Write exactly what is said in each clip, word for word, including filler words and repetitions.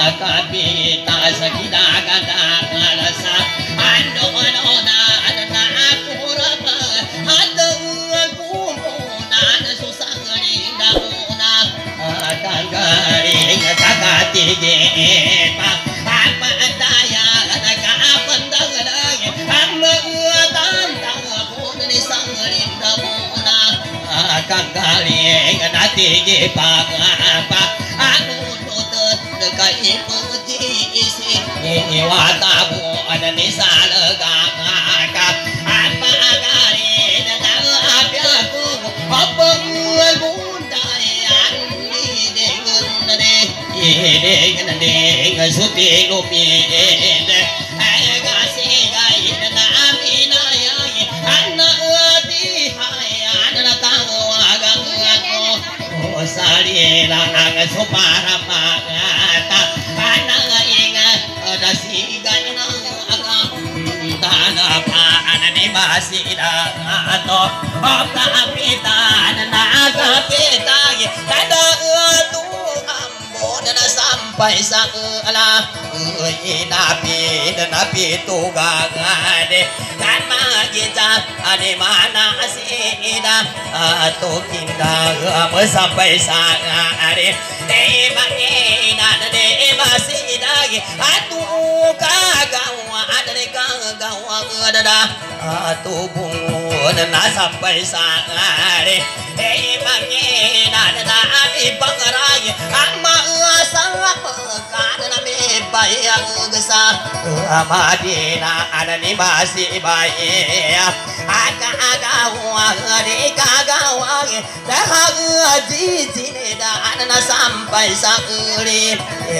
kapita sa kidakadalasa ando ano na na akurapa adang kumunan susangari dauna kagaring kakatigit pa apa daya nagapandang lang ang mga tandang po ni sangrin dauna kagaling natigit pa pa ano kay putisi iwata mo ana ni salaga ka apa agari na apya ko apang gundayan ni dengun ne dengun ne suti lupin ay gasigai na amina yang ana ati hay ana tawagang ko salila ang supara mangata anang ingat dasigan ng agam tanah ni masida ato kapitan nagapitan kada tu ambon na sampai sa ala inapi napi tugang ade kan magita ade mana asida ato kinda sampai sa ade de mangina de masida atu kagawa ade kagawa ada atu bungun na sampai sa ade de mangina na abi pangaray ama salah pekan na me bayang gesa amadina ada ni masih baik aga-agawa de kagawa dah jiji dah ana sampai sa uri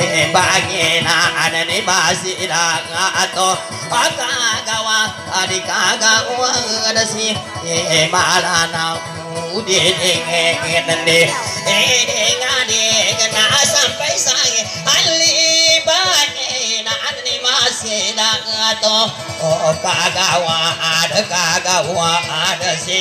bagina ada ni masih dah atau aga-agawa de kagawa ada si malana ude ngene eh ngade kena sampai saya ali bagina ada ni masih dah atau oh kagawa ada kagawa ada si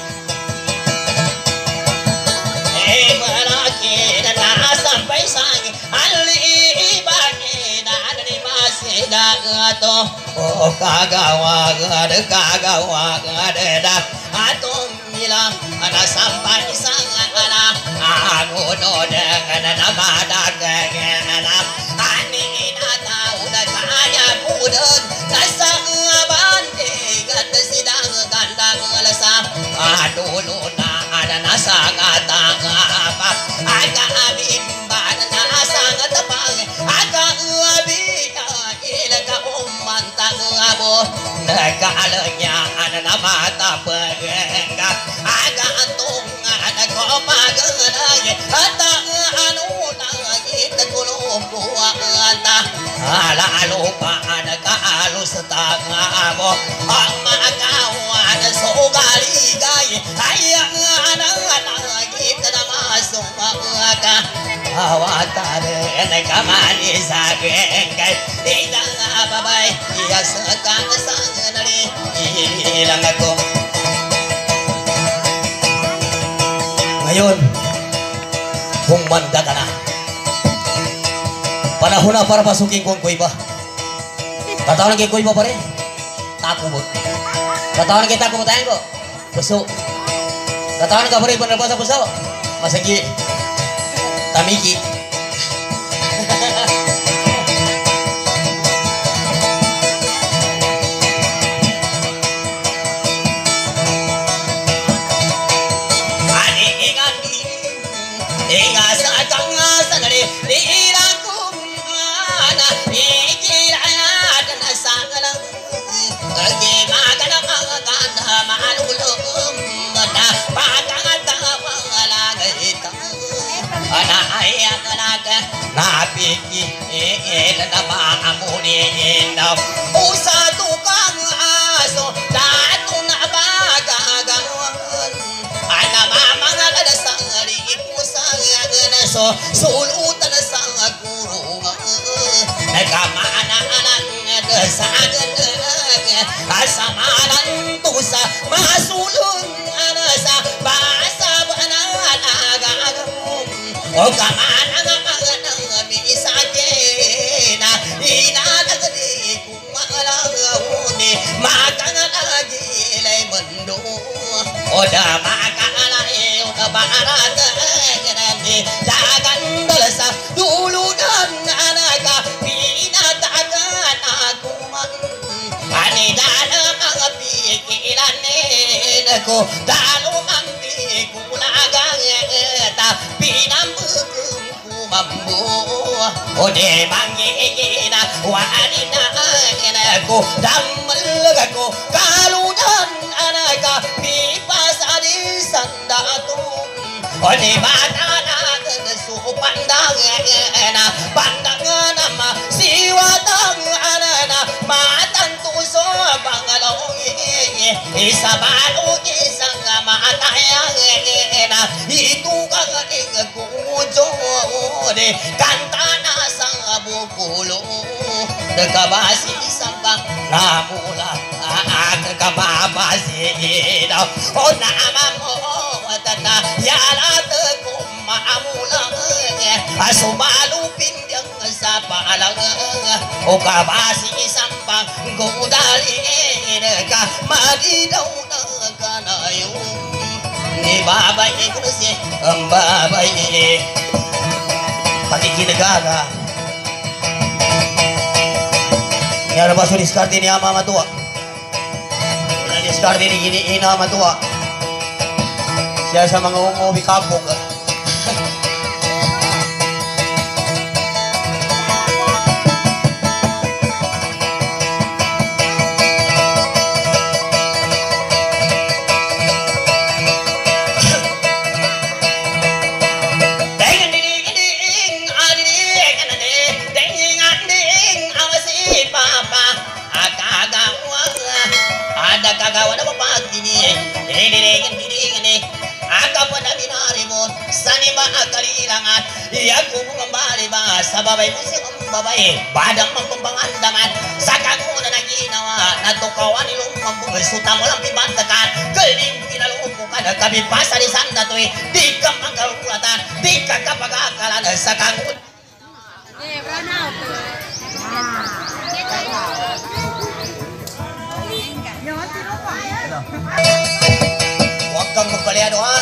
eh balaki dan sampai sang ali bagina ada di masih dah atau oh kagawa ada kagawa ada dah atau mila ada sampai sang ana anu do dengan nama dagang ani nata udah kaya pudeng kasang bande ganda sidang ganda ngelasa aduh luna ada nasa kata apa agak abimba ada nasa kata pang agak abia ilaka umman tang abo nakalanya ada nama tapengga agak antung ada koma genai ata anu kita kulum buah anta ala lupa ada kalu setengah abo ama kau ada sogali gai ayang ada anak kita masuk maka awatare kamani sagengai tidak apa baik ia sekang sangnari hilang aku ngayon humanda ka na panahon na para pasukin ko ang kuiba katawan kay kuiba pa rin takubot katawan kay takubot tayo ko puso katawan ka pa rin panarapa sa puso masagi tamiki napiki na maamunin usa tukang aso dato na bagagawan ana mamang ada sangari pusang so sulutan sang guru nagamana anak desagan asamalan tusa masulun anasa basa banal agagum o kamana bisa Oda makalai udah barat gerani jangan balasa dulu dan anaka pinatakan aku man ani dalam pikiran aku dalu mampi kulagang eta pinambuku mambu ode mangina wanina aku damel aku kaludan anaka pasari sandatu oni batana kesupandang ena pandangan nama siwatang anana matan tuso bangalongi isabalu isang mata yang ena itu kagaling kujo de kantana sang bukulu dekabasi sambang namula akakababasi daw o namamo watana yalate kumamulang asumalupin yang sa palang o kabasi sambang gudali ka madidaw na kanayo ni babay kursi ang babay pati kinagaga Yara baso diskarte ni ama matua. Wala diskarte ni gini ina matua. Siya sa mga umuwi kapog. Kagawan apa pagi ni, ini dengan diri ini, agak pada binari pun, sani bah kali ilangan, ia kubu kembali bah, sababai musim membabai, badang membangan dangan, sakaku dan lagi nawa, nato kawan ilum membuat sutam ulang pibantakan, keling kita lumpukan, kami pasar di sana tuh, di kampung kalkulatan, di kakak pagakalan, sakaku. Eh, Ronald. Huwag kang magpaliado ha.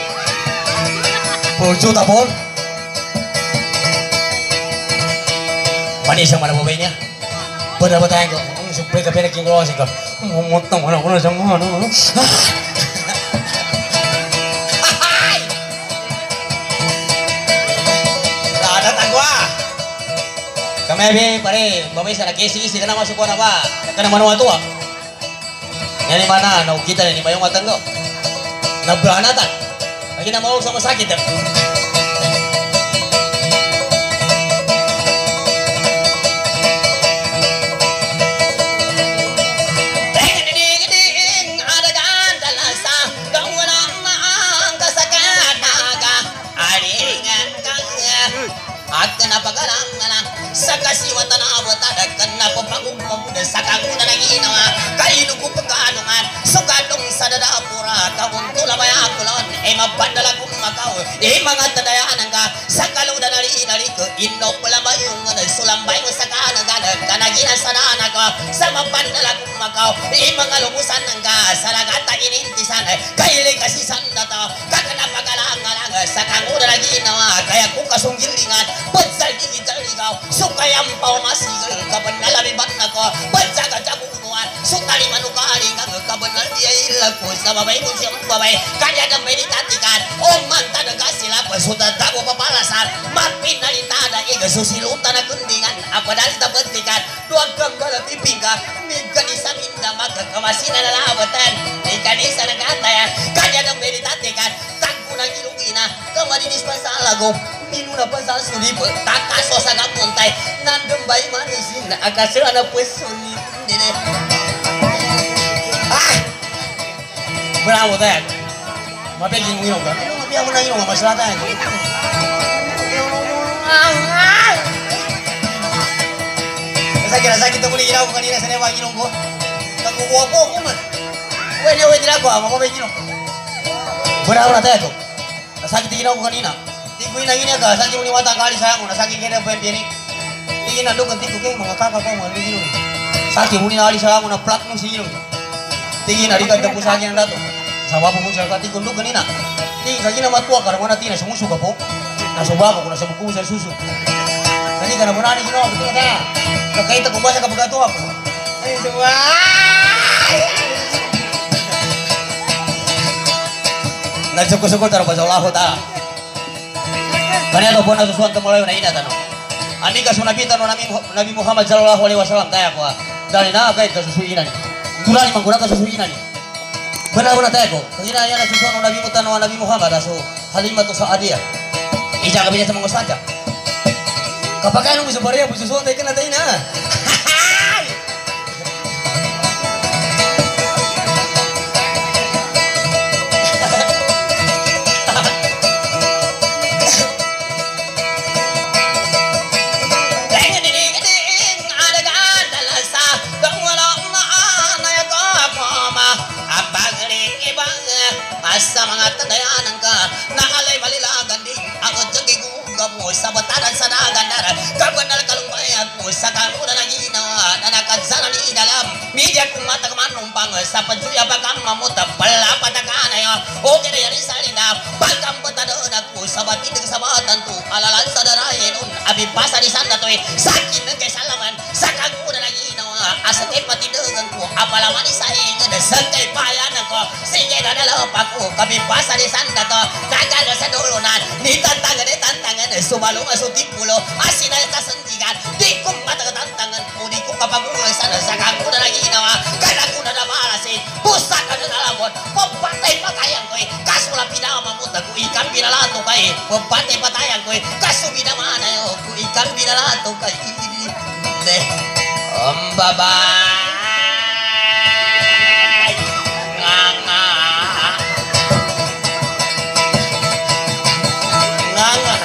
Pulso tapon. Panis ang manababay niya. Pada ba tayo ko? Ang supre ka pinagking krosin ka. Umutang wala ko na siyang ano. Radat agwa. Kami pare, babay sa nakisi-isi ka na masuk ko na ba? Ka na manuwa to ah. Yan mana, no kita ni mayong matanggo. Nabranatan. Lagi na mau sama sakit. Kenapa kadang-kadang sakasiwatan abot ada kenapa panggung pemuda sakanguna lagi nawa kainu ku pekadungan sukadung sadada pura kawun tula baya kulon ema bandala ku makau e mangat dayaan ka sakalu dari dari ke indo pula bayung ngada sulam bayu sakana gana kanagina sanana ka sama bandala ku makau e mangalumusan ka saragata inintisan kaile kasisan data kenapa kadang-kadang sakanguna lagi nawa kaya ku kasunggilingan digital ikaw sukayang pao masigal kabanal abibat na ko bansaga jabunuan sukali manukari nga kabanal diya ilag ko sa babay ko siyang babay kanya na meditatikan o manta na kasila pa suda dago papalasan mapinalitada iga susiluta na kundingan apadal tapatikan duwag kang galapipinga migkanisa minda magkakamasi na lalabatan migkanisa na katayan kanya na meditatikan tagpo na ilugina kamadinis pa sa alago minuna pa sa sulipot takaso sa kapuntay nandambay manisin na akasira na pwesto ni nini ah bravo tayo mapaging mo yun ka ano mabiya mo na yun masala tayo nasakit nasakit na muli ginawa ko kanina sa newa ginong ko nagkukuha po ako man pwede pwede na ako ha mapapaging ginong bravo na tayo nasakit na ginawa ko kanina Tigo ina ini agak sakit muni mata kali sayang na sakit kena pen piani. Tingin na doon tigo kay mga kakak ko mga bigino. Sakit muni na ali sayang na plat mo sigino. Tingin na dikat tapo sakit na dato. Sawa po sa kati kundok kanina. Ting kagina matwa karang wana tina sumusu ka po. Nasuba ko na sa buku sa susu. Kani kana bunani gino ako tingada. Kakaita ko basa ka pagato ako. Ay duwa. Nagsuko-suko taro pa sa ulahu ta. Kani ato po na susuan tumulayo na ina tanong. Ani ka sunabitan no Nabi Nabi Muhammad sallallahu alaihi wasallam taya ko. Dali na kay kasusuinan. Kurani menggunakan kasusuinan ni. Benar-benar taya ko. Kagina ya na susuan no Nabi Muhammad Nabi Muhammad aso Halimatu Sa'adiyah. Ija ka biasa mengusahaja. Kapag ano mo sa bariya, po susuan tayo ka na tayo na. Asa mga tadayanan ka na alay malilagan din ang jagigugam mo sa bataran sa nagandaran kabanal kalungbayat mo sa kalunan na ginawa na nakadsanan ni dalam media kung matagmanumpang sa padsuya bagang mamuta palapatakan ayo o kaya yari salina pagkang batadon ako sa batidang sa batan to alalan sa darayin un abi pasa di sana to sakin ng kaisalaman sa kalunan na ginawa asa kay patidangan ko apalaman sa ingin sa kay payanan ko sige na nalapak ko kami pasa di sana to nagalo sa dulunan ni tantangan ni tantangan sumalong asutik pulo asin ay kasandigan di ko matatantangan ko di ko kapaguloy sana sa kagunan na ginawa kada ko na namalasin pusat na nalamon pagpatay patayan ko kasula pinamamuta ko ikan pinalato kay pagpatay patayan ko kaso pinamana yo ko ikan pinalato kay de om babay nganga nganga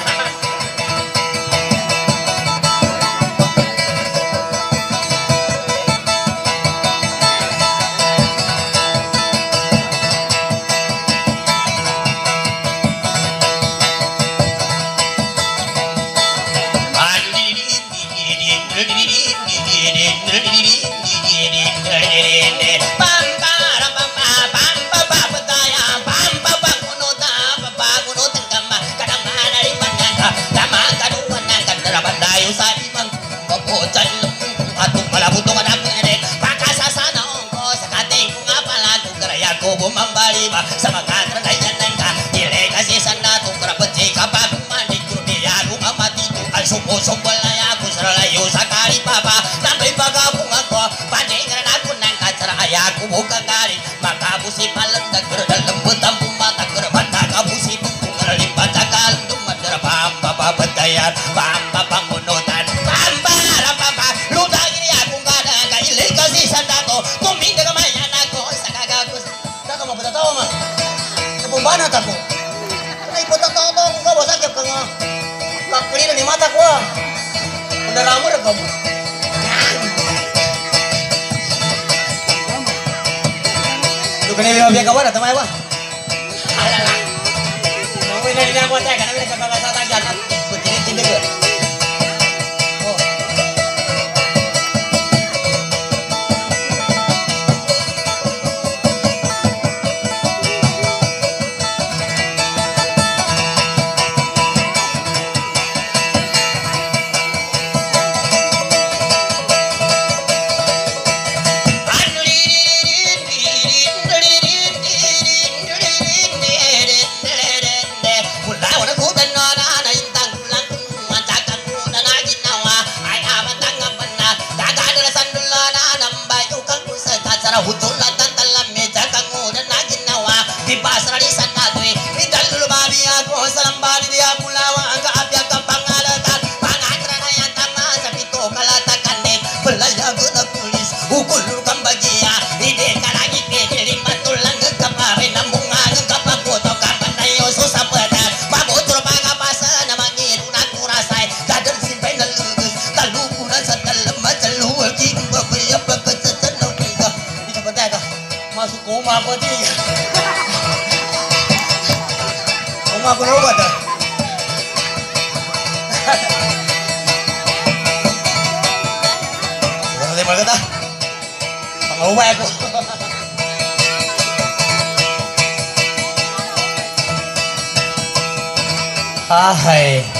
sa mga tranayan ng ka dili kasi sana itong karapatsi kapag manik grupiya lumamati ito al supo-sumpol na ako sa layo sa karipapa nambay pagabong ako paningan ako ng katsaraya ko bukang galit makabusi palang nagkaroon lambot ang pumatak karapan nakabusi bukong karalipat sa kalandong madara pampapapatayan pampapangunutan pamparapapa lutangin niya akong kada kaili kasi sana ito tuminda kamayan ako sa kagagos mo patatawa ma napumbanat ako ay patatawa to ako ka wasagap ka nga kakulina ni mata ko ah pundaramor ka mo lu kanili mabiyag ka wala tamay ba alala mamoy na nila ako tayo kanami nagkakasata dyan at putinit-tindig ka masuk koma apa dia? Koma aku obat dah. Jangan lima kata, pengobat aku. Ay,